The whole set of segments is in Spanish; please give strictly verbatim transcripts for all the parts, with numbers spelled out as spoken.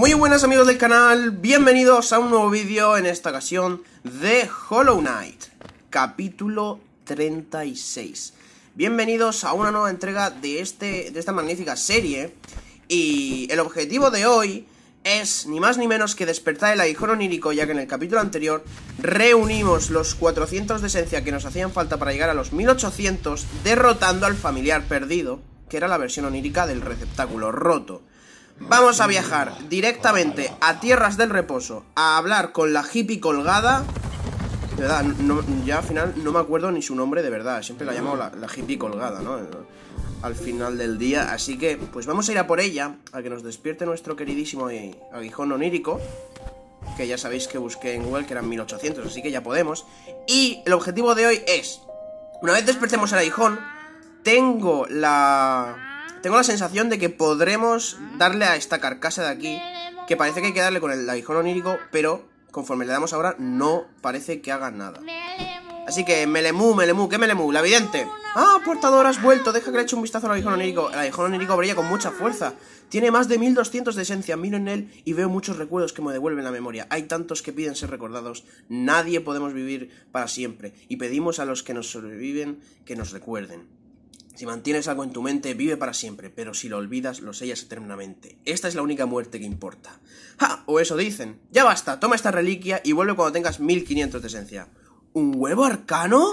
Muy buenas amigos del canal, bienvenidos a un nuevo vídeo, en esta ocasión de Hollow Knight, capítulo treinta y seis. Bienvenidos a una nueva entrega de, este, de esta magnífica serie. Y el objetivo de hoy es ni más ni menos que despertar el aguijón onírico, ya que en el capítulo anterior reunimos los cuatrocientos de esencia que nos hacían falta para llegar a los mil ochocientos, derrotando al familiar perdido, que era la versión onírica del receptáculo roto. Vamos a viajar directamente a Tierras del Reposo a hablar con la hippie colgada. De verdad, no, ya al final no me acuerdo ni su nombre de verdad. Siempre la he llamado la, la hippie colgada, ¿no? Al final del día. Así que, pues vamos a ir a por ella, a que nos despierte nuestro queridísimo aguijón onírico, que ya sabéis que busqué en Google que eran mil ochocientos, así que ya podemos. Y el objetivo de hoy es, una vez despertemos al aguijón, tengo la... Tengo la sensación de que podremos darle a esta carcasa de aquí, que parece que hay que darle con el aguijón onírico, pero conforme le damos ahora no parece que haga nada. Así que, Melemú, Melemú, ¿qué Melemú? La vidente. Ah, portador, has vuelto, deja que le eche un vistazo al aguijón onírico. El aguijón onírico brilla con mucha fuerza. Tiene más de mil doscientos de esencia, miro en él y veo muchos recuerdos que me devuelven la memoria. Hay tantos que piden ser recordados, nadie podemos vivir para siempre, y pedimos a los que nos sobreviven que nos recuerden. Si mantienes algo en tu mente, vive para siempre, pero si lo olvidas, lo sellas eternamente. Esta es la única muerte que importa. ¡Ja! O eso dicen. Ya basta, toma esta reliquia y vuelve cuando tengas mil quinientos de esencia. ¿Un huevo arcano?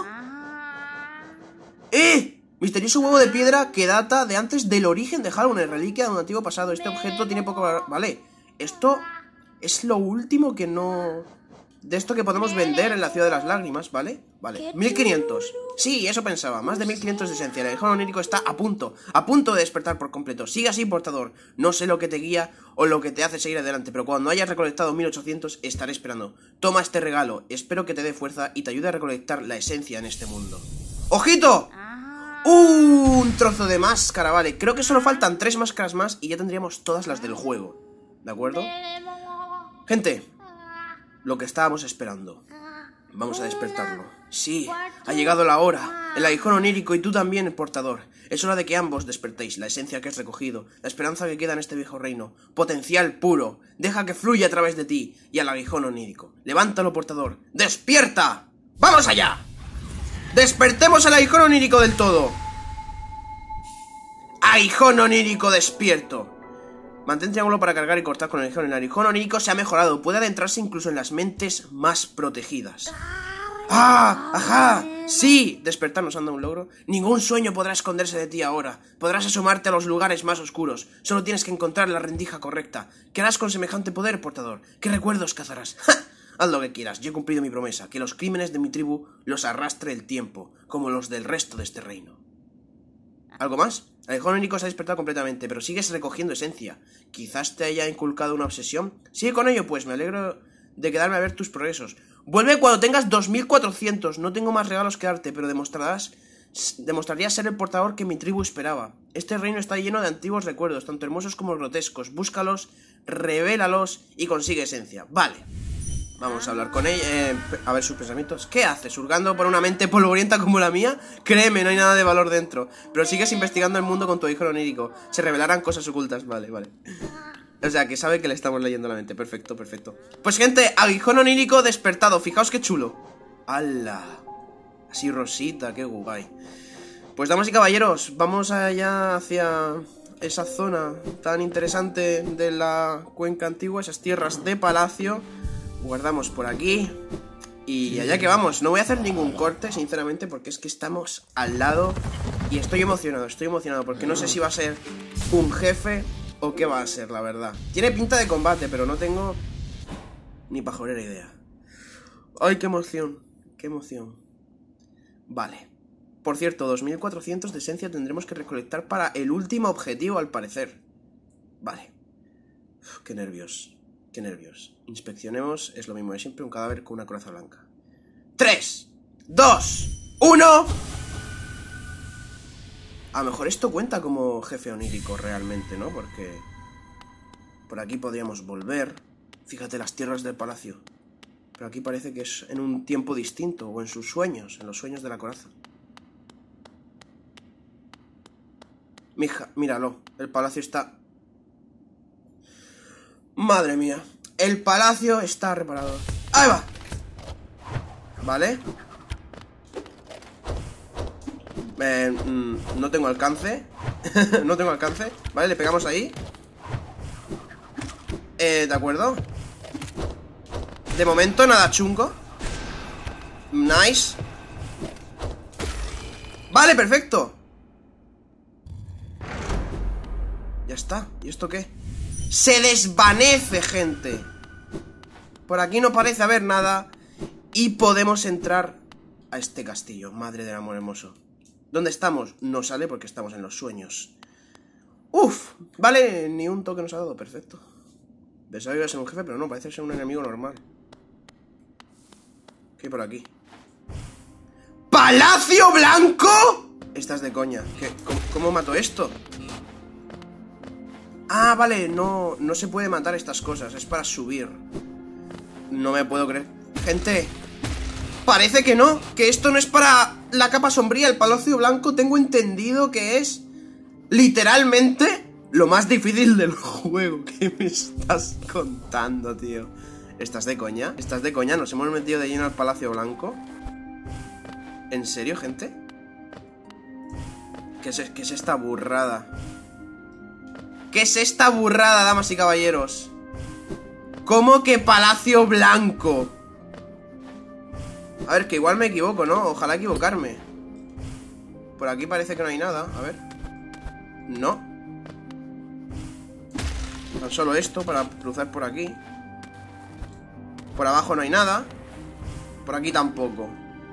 ¡Eh! Misterioso huevo de piedra que data de antes del origen de Halloween, reliquia de un antiguo pasado. Este objeto tiene poco... Vale, esto es lo último que no... De esto que podemos vender en la ciudad de las lágrimas, ¿vale? Vale, mil quinientos. Sí, eso pensaba, más de mil quinientos de esencia. El aguijón onírico está a punto, a punto de despertar por completo. Sigue así, portador. No sé lo que te guía o lo que te hace seguir adelante, pero cuando hayas recolectado mil ochocientos estaré esperando. Toma este regalo, espero que te dé fuerza y te ayude a recolectar la esencia en este mundo. ¡Ojito! Un trozo de máscara, vale. Creo que solo faltan tres máscaras más y ya tendríamos todas las del juego. ¿De acuerdo? Gente, lo que estábamos esperando. Vamos a despertarlo. Sí, ha llegado la hora. El aguijón onírico y tú también, el portador. Es hora de que ambos despertéis. La esencia que has recogido, la esperanza que queda en este viejo reino. Potencial puro. Deja que fluya a través de ti y al aguijón onírico. Levántalo, portador. ¡Despierta! ¡Vamos allá! ¡Despertemos al aguijón onírico del todo! ¡Aguijón onírico despierto! Mantén triángulo para cargar y cortar con el aguijón. El aguijón onírico se ha mejorado. Puede adentrarse incluso en las mentes más protegidas. ¡Ah! ¡Ajá! ¡Sí! Despertar nos anda un logro. Ningún sueño podrá esconderse de ti ahora. Podrás asomarte a los lugares más oscuros. Solo tienes que encontrar la rendija correcta. ¿Qué harás con semejante poder, portador? ¿Qué recuerdos cazarás? ¡Ja! Haz lo que quieras. Yo he cumplido mi promesa. Que los crímenes de mi tribu los arrastre el tiempo, como los del resto de este reino. ¿Algo más? El aguijón onírico se ha despertado completamente, pero sigues recogiendo esencia. Quizás te haya inculcado una obsesión. Sigue con ello, pues me alegro de quedarme a ver tus progresos. Vuelve cuando tengas dos mil cuatrocientos. No tengo más regalos que darte, pero demostrarás, demostrarías ser el portador que mi tribu esperaba. Este reino está lleno de antiguos recuerdos, tanto hermosos como grotescos. Búscalos, revélalos y consigue esencia. Vale. Vamos a hablar con ella, eh, a ver sus pensamientos. ¿Qué haces? ¿Hurgando por una mente polvorienta como la mía? Créeme, no hay nada de valor dentro. Pero sigues investigando el mundo con tu aguijón onírico. Se revelarán cosas ocultas. Vale, vale. O sea, que sabe que le estamos leyendo la mente. Perfecto, perfecto. Pues gente, aguijón onírico despertado. Fijaos qué chulo. ¡Hala! Así rosita, qué guay. Pues damas y caballeros, vamos allá hacia esa zona tan interesante de la cuenca antigua, esas tierras de palacio. Guardamos por aquí. Y allá que vamos. No voy a hacer ningún corte, sinceramente, porque es que estamos al lado. Y estoy emocionado, estoy emocionado, porque no sé si va a ser un jefe o qué va a ser, la verdad. Tiene pinta de combate, pero no tengo ni pajolera idea. Ay, qué emoción, qué emoción. Vale. Por cierto, dos mil cuatrocientos de esencia tendremos que recolectar para el último objetivo, al parecer. Vale. Uf, qué nervios. Qué nervios. Inspeccionemos, es lo mismo de siempre, un cadáver con una coraza blanca. tres, dos, uno. A lo mejor esto cuenta como jefe onírico realmente, ¿no? Porque por aquí podríamos volver. Fíjate las tierras del palacio. Pero aquí parece que es en un tiempo distinto, o en sus sueños, en los sueños de la coraza. Mija, míralo, el palacio está Madre mía. El palacio está reparado. ¡Ahí va! Vale. Eh, mm, no tengo alcance. No tengo alcance. Vale, le pegamos ahí. Eh, de acuerdo. De momento nada chungo. Nice. Vale, perfecto. Ya está. ¿Y esto qué? Se desvanece, gente. Por aquí no parece haber nada. Y podemos entrar a este castillo. Madre del amor hermoso. ¿Dónde estamos? No sale porque estamos en los sueños. Uf, vale, ni un toque nos ha dado, perfecto. Pensaba que iba a ser un jefe, pero no, parece ser un enemigo normal. ¿Qué hay por aquí? ¿Palacio Blanco? Estás de coña. ¿Qué? ¿Cómo, cómo mato esto? Ah, vale, no, no se puede matar estas cosas, es para subir. No me puedo creer. Gente, parece que no, que esto no es para la capa sombría. El Palacio Blanco tengo entendido que es literalmente lo más difícil del juego. ¿Qué me estás contando, tío? ¿Estás de coña? ¿Estás de coña? ¿Nos hemos metido de lleno al Palacio Blanco? ¿En serio, gente? ¿Qué es, qué es esta burrada? ¿Qué es esta burrada, damas y caballeros? ¿Cómo que Palacio Blanco? A ver, que igual me equivoco, ¿no? Ojalá equivocarme. Por aquí parece que no hay nada, a ver. No. Tan solo esto para cruzar por aquí. Por abajo no hay nada. Por aquí tampoco.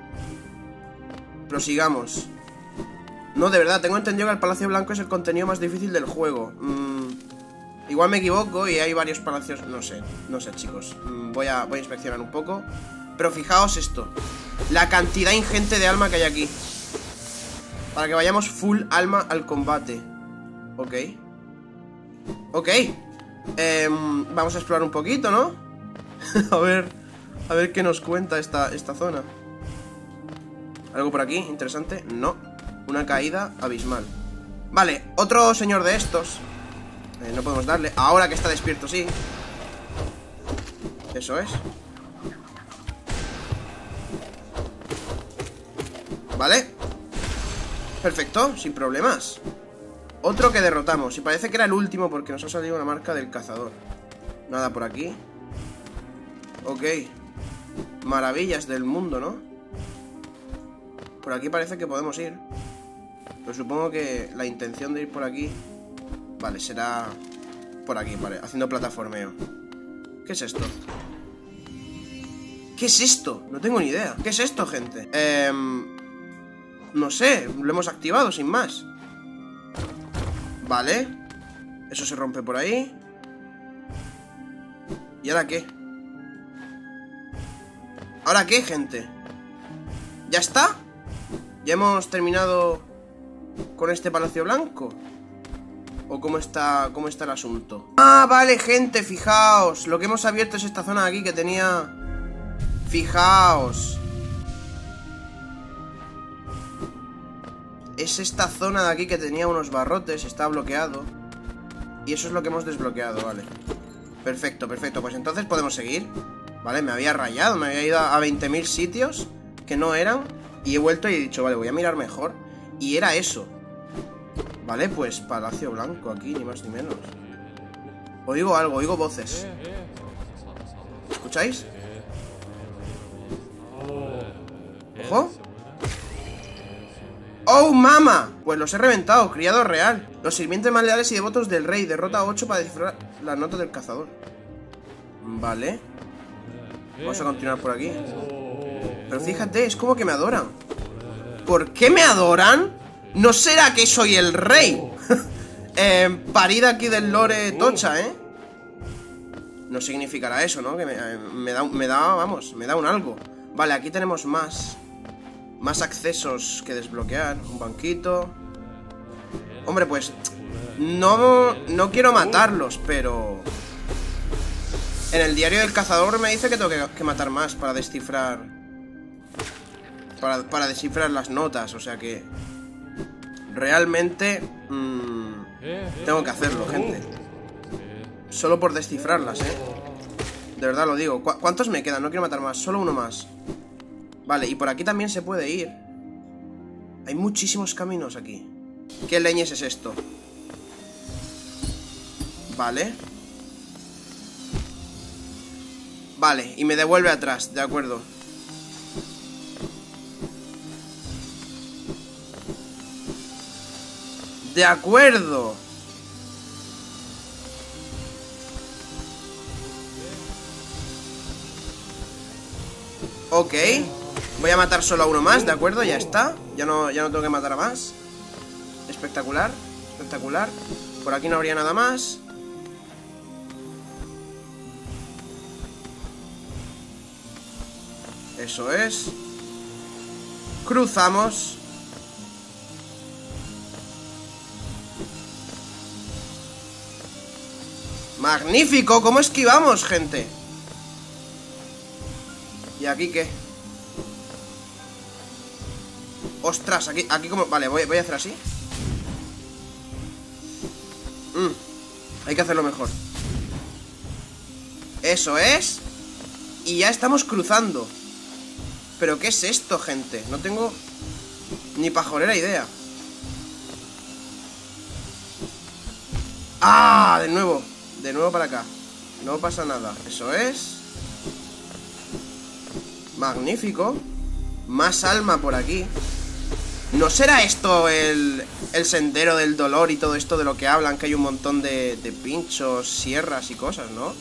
Prosigamos. No, de verdad, tengo entendido que el Palacio Blanco es el contenido más difícil del juego. mm, Igual me equivoco y hay varios palacios. No sé, no sé, chicos. mm, voy, a, voy a inspeccionar un poco. Pero fijaos esto. La cantidad ingente de alma que hay aquí. Para que vayamos full alma al combate. Ok. Ok. eh, Vamos a explorar un poquito, ¿no? A ver. A ver qué nos cuenta esta, esta zona. ¿Algo por aquí? ¿Interesante? No. Una caída abismal. Vale, otro señor de estos. eh, No podemos darle. Ahora que está despierto, sí. Eso es. Vale. Perfecto, sin problemas. Otro que derrotamos. Y parece que era el último porque nos ha salido una marca del cazador. Nada por aquí. Ok. Maravillas del mundo, ¿no? Por aquí parece que podemos ir. Pero supongo que la intención de ir por aquí... Vale, será... Por aquí, vale, haciendo plataformeo. ¿Qué es esto? ¿Qué es esto? No tengo ni idea. ¿Qué es esto, gente? Eh... No sé, lo hemos activado sin más. Vale. Eso se rompe por ahí. ¿Y ahora qué? ¿Ahora qué, gente? ¿Ya está? ¿Ya hemos terminado con este Palacio Blanco? ¿O cómo está, cómo está el asunto? Ah, vale, gente, fijaos. Lo que hemos abierto es esta zona de aquí que tenía... Fijaos. Es esta zona de aquí que tenía unos barrotes. Está bloqueado. Y eso es lo que hemos desbloqueado, vale. Perfecto, perfecto, pues entonces podemos seguir. Vale, me había rayado, me había ido a veinte mil sitios que no eran. Y he vuelto y he dicho, vale, voy a mirar mejor. Y era eso. Vale, pues Palacio Blanco aquí, ni más ni menos. Oigo algo, oigo voces. ¿Escucháis? ¡Ojo! ¡Oh, mama! Pues los he reventado, criado real. Los sirvientes más leales y devotos del rey. Derrota ocho para descifrar la nota del cazador. Vale. Vamos a continuar por aquí. Pero fíjate, es como que me adoran. ¿Por qué me adoran? ¿No será que soy el rey? eh, parida aquí del lore tocha, ¿eh? No significará eso, ¿no? Que me, me, da, me da, vamos, me da un algo. Vale, aquí tenemos más. Más accesos que desbloquear. Un banquito. Hombre, pues no, no quiero matarlos, pero... En el diario del cazador me dice que tengo que, que matar más para descifrar... Para, para descifrar las notas, o sea que... Realmente... Mmm, tengo que hacerlo, gente. Solo por descifrarlas, eh. De verdad lo digo. ¿Cu ¿Cuántos me quedan? No quiero matar más, solo uno más. Vale, y por aquí también se puede ir. Hay muchísimos caminos aquí. ¿Qué leñes es esto? Vale. Vale, y me devuelve atrás, de acuerdo. De acuerdo. Ok. Voy a matar solo a uno más, de acuerdo, ya está. Ya no, ya no tengo que matar a más. Espectacular, espectacular. Por aquí no habría nada más. Eso es. Cruzamos. ¡Magnífico! ¿Cómo esquivamos, gente? ¿Y aquí qué? ¡Ostras! Aquí, aquí como... Vale, voy, voy a hacer así. mm, Hay que hacerlo mejor. Eso es. Y ya estamos cruzando. ¿Pero qué es esto, gente? No tengo ni pajolera idea. ¡Ah! De nuevo. De nuevo para acá. No pasa nada. Eso es. Magnífico. Más alma por aquí. ¿No será esto el, el sendero del dolor y todo esto de lo que hablan? Que hay un montón de, de pinchos, sierras y cosas, ¿no?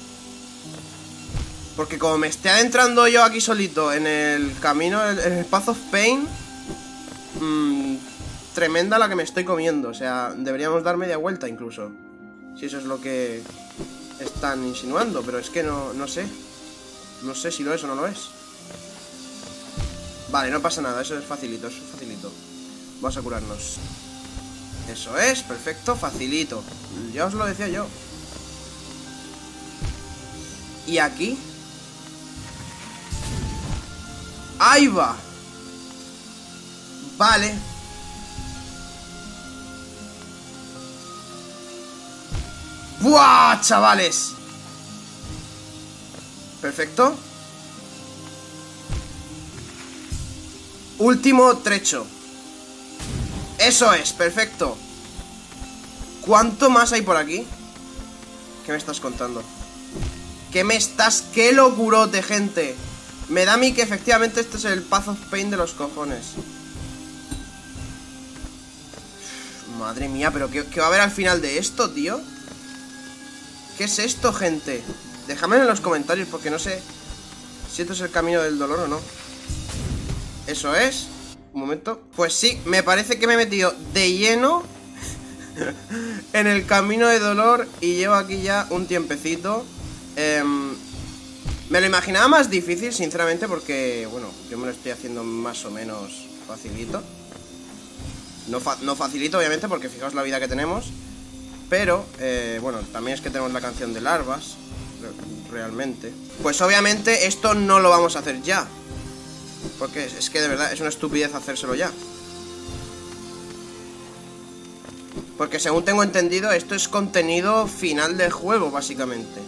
Porque como me esté adentrando yo aquí solito en el camino, en el Path of Pain, mmm, tremenda la que me estoy comiendo. O sea, deberíamos dar media vuelta incluso, si eso es lo que están insinuando. Pero es que no, no sé. No sé si lo es o no lo es. Vale, no pasa nada, eso es facilito, eso es facilito. Vamos a curarnos. Eso es, perfecto, facilito. Ya os lo decía yo. Y aquí ¡ahí va! Vale. ¡Buah, chavales! Perfecto. Último trecho. Eso es, perfecto. ¿Cuánto más hay por aquí? ¿Qué me estás contando? ¿Qué me estás? ¡Qué locurote, gente! Me da a mí que efectivamente este es el Path of Pain de los cojones. Uf, madre mía, pero ¿qué, ¿qué va a haber al final de esto, tío? ¿Qué es esto, gente? Déjamelo en los comentarios porque no sé si esto es el camino del dolor o no. Eso es. Un momento. Pues sí, me parece que me he metido de lleno en el camino de dolor y llevo aquí ya un tiempecito. Eh, me lo imaginaba más difícil, sinceramente, porque, bueno, yo me lo estoy haciendo más o menos facilito. No, fa no facilito, obviamente, porque fijaos la vida que tenemos. Pero, eh, bueno, también es que tenemos la canción de larvas, realmente. Pues obviamente esto no lo vamos a hacer ya, porque es que de verdad es una estupidez hacérselo ya. Porque según tengo entendido, esto es contenido final del juego, básicamente.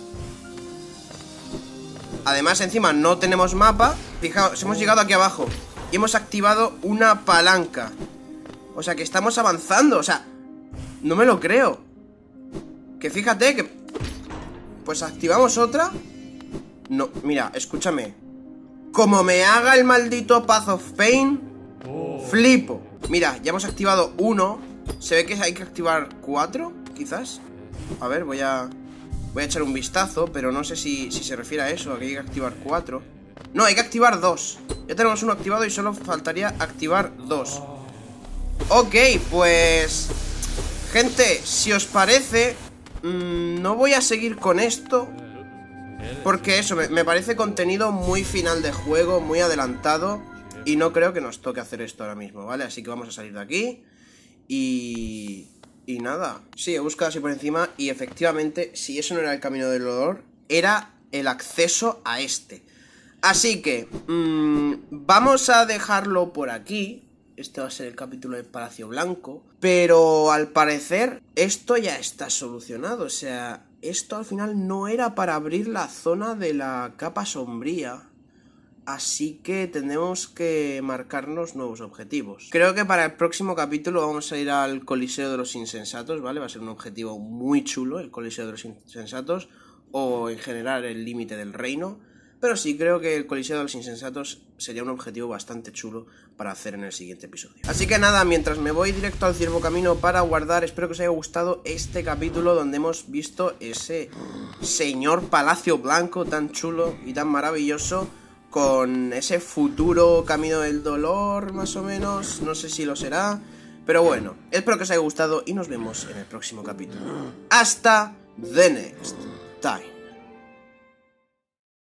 Además, encima no tenemos mapa. Fijaos, hemos llegado aquí abajo y hemos activado una palanca. O sea que estamos avanzando. O sea, no me lo creo. Que fíjate que... Pues activamos otra. No, mira, escúchame. Como me haga el maldito Path of Pain, flipo. Mira, ya hemos activado uno. Se ve que hay que activar cuatro, quizás. A ver, voy a... Voy a echar un vistazo, pero no sé si, si se refiere a eso, a que hay que activar cuatro. No, hay que activar dos. Ya tenemos uno activado y solo faltaría activar dos. Ok, pues... Gente, si os parece, mmm, no voy a seguir con esto, porque eso, me, me parece contenido muy final de juego, muy adelantado, y no creo que nos toque hacer esto ahora mismo, ¿vale? Así que vamos a salir de aquí. Y... Y nada, sí, he buscado así por encima y efectivamente, si eso no era el camino del dolor, era el acceso a este. Así que, mmm, vamos a dejarlo por aquí. Este va a ser el capítulo del Palacio Blanco. Pero al parecer, esto ya está solucionado. O sea, esto al final no era para abrir la zona de la capa sombría. Así que tenemos que marcarnos nuevos objetivos. Creo que para el próximo capítulo vamos a ir al Coliseo de los Insensatos, ¿vale? Va a ser un objetivo muy chulo, el Coliseo de los Insensatos, o en general el límite del reino. Pero sí creo que el Coliseo de los Insensatos sería un objetivo bastante chulo para hacer en el siguiente episodio. Así que nada, mientras me voy directo al Ciervo Camino para guardar, espero que os haya gustado este capítulo donde hemos visto ese señor Palacio Blanco tan chulo y tan maravilloso, con ese futuro camino del dolor, más o menos. No sé si lo será, pero bueno, espero que os haya gustado y nos vemos en el próximo capítulo. Hasta the next time.